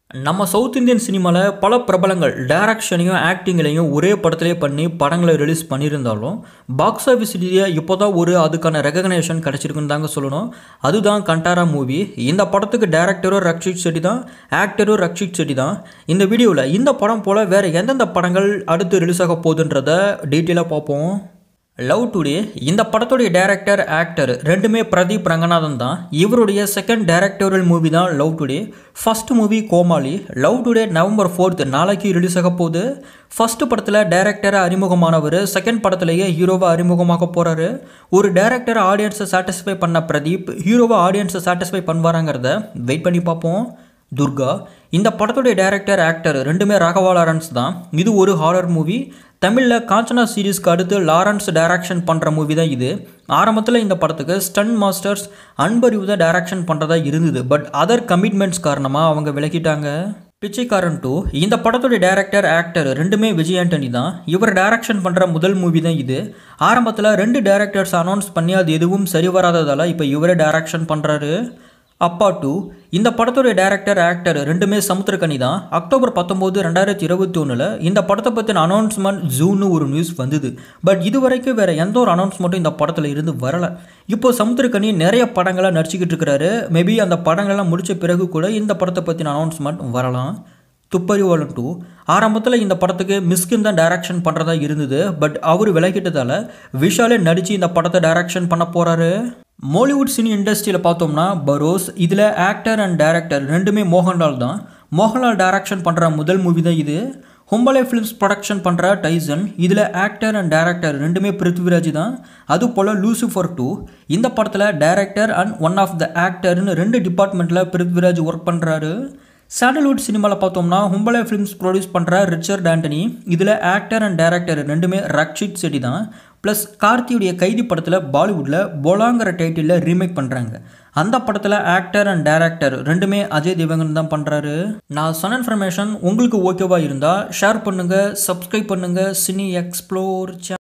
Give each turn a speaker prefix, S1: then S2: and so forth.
S1: நம்ம south Indian சினிமாவில் பல பிரபலங்கள் டைரக்ஷனையும் ஆக்டிங்லையும் ஒரே படத்திலே பண்ணி படங்களை ரிலீஸ் பண்ணியிருந்தாலும் பாக்ஸ் ஆஃபீஸ் ரீதியாக இப்போ தான் அதுக்கான ரெகக்னேஷன் கிடச்சிருக்குன்னு தாங்க சொல்லணும். அதுதான் கண்டாரா மூவி. இந்த படத்துக்கு டைரக்டரும் ரக்ஷித் செட்டி தான், ஆக்டரும் ரக்ஷித் செட்டி தான். இந்த வீடியோவில் இந்த படம் போல் வேறு எந்தெந்த படங்கள் அடுத்து ரிலீஸ் ஆக போகுதுன்றதை டீட்டெயிலாக பார்ப்போம். லவ் டுடே இந்த படத்துடைய டைரக்டர் ஆக்டர் ரெண்டுமே பிரதீப் ரங்கநாதன் தான். இவருடைய செகண்ட் டைரக்டோரியல் மூவி தான் love today. First movie Komali. Love today November 4 நாளைக்கு ரிலீஸ் ஆக போகுது. ஃபர்ஸ்ட் படத்தில் டைரக்டரை அறிமுகமானவர் செகண்ட் படத்துலேயே ஹீரோவை அறிமுகமாக போகிறாரு. ஒரு டைரக்டர் ஆடியன்ஸை சாட்டிஸ்ஃபை பண்ண பிரதீப் ஹீரோவை ஆடியன்ஸை சாட்டிஸ்ஃபை பண்ணுவாராங்கிறத வெயிட் பண்ணி பார்ப்போம். துர்கா இந்த படத்துடைய டைரக்டர் ஆக்டர் ரெண்டுமே ராகவா லாரன்ஸ் தான். இது ஒரு ஹாரர் மூவி. தமிழில் காஞ்சனா சீரீஸ்க்கு அடுத்து லாரன்ஸ் டைரக்ஷன் பண்ணுற மூவி தான் இது. ஆரம்பத்தில் இந்த படத்துக்கு ஸ்டன் மாஸ்டர்ஸ் அன்பறிவு தான் டைரக்ஷன் பண்ணுறதா இருந்தது. பட் அதர் கமிட்மெண்ட்ஸ் காரணமாக அவங்க விலகிட்டாங்க. பிச்சைக்காரன் 2 இந்த படத்துடைய டைரக்டர் ஆக்டர் ரெண்டுமே விஜய் ஆண்டனி தான். இவர் டைரக்ஷன் பண்ணுற முதல் மூவி தான் இது. ஆரம்பத்தில் 2 டைரக்டர்ஸ் அனௌன்ஸ் பண்ணி அது எதுவும் சரி வராததால் இப்போ இவரே டைரக்ஷன் பண்ணுறாரு. அப்பா 2 இந்த படத்துடைய டைரக்டர் ஆக்டர் ரெண்டுமே சமுத்திரக்கனி தான். அக்டோபர் 19, 2021 இந்த படத்தை பற்றின அனௌன்ஸ்மெண்ட் ஜூன்னு ஒரு நியூஸ் வந்தது. பட் இது வரைக்கும் வேறு எந்த ஒரு அனௌன்ஸ்மெண்ட்டும் இந்த படத்தில் இருந்து வரலை. இப்போ சமுத்திரக்கனி நிறைய படங்களாக நடிச்சிக்கிட்டு இருக்கிறாரு. மேபி அந்த படங்கள்லாம் முடித்த பிறகு கூட இந்த படத்தை பற்றின அனௌன்ஸ்மெண்ட் வரலாம். துப்பறிவாளன் 2 ஆரம்பத்தில் இந்த படத்துக்கு மிஸ்கின் தான் டைரக்ஷன் பண்ணுறதா இருந்தது. பட் அவர் விலகிட்டதால் விஷாலே நடித்து இந்த படத்தை டைரக்ஷன் பண்ண போகிறாரு. மாலிவுட் சினி இண்டஸ்ட்ரியில் பார்த்தோம்னா பரோஸ் இதில் ஆக்டர் அண்ட் டைரக்டர் ரெண்டுமே மோகன்லால் தான். மோகன்லால் டைரக்ஷன் பண்ணுற முதல் மூவி தான் இது. ஹும்பலே ஃபிலிம்ஸ் ப்ரொடக்ஷன் பண்ணுற டைசன் இதில் ஆக்டர் அண்ட் டைரக்டர் ரெண்டுமே பிருத்விராஜ் தான். அதுபோல் லூசிஃபர் 2 இந்த படத்தில் director and one of the ஆக்டர்னு 2 டிபார்ட்மெண்ட்டில் பிருத்விராஜ் ஒர்க் பண்ணுறாரு. சாண்டல்வுட் சினிமாவில் பார்த்தோம்னா ஹும்பலே ஃபிலிம்ஸ் ப்ரொடியூஸ் பண்ணுற ரிச்சர்ட் ஆண்டனி இதில் ஆக்டர் அண்ட் டைரக்டர் ரெண்டுமே ரக்ஷித் செட்டி தான். ப்ளஸ் கார்த்தியுடைய கைதி படத்தில் பாலிவுட்டில் போலாங்கிற டைட்டிலில் ரீமேக் பண்ணுறாங்க. அந்த படத்தில் ஆக்டர் அண்ட் டைரக்டர் ரெண்டுமே அஜய் தேவகன் தான் பண்ணுறாரு. நான் சொன்ன இன்ஃபர்மேஷன் உங்களுக்கு ஓகேவா இருந்தால் ஷேர் பண்ணுங்கள், சப்ஸ்கிரைப் பண்ணுங்கள். Cine explore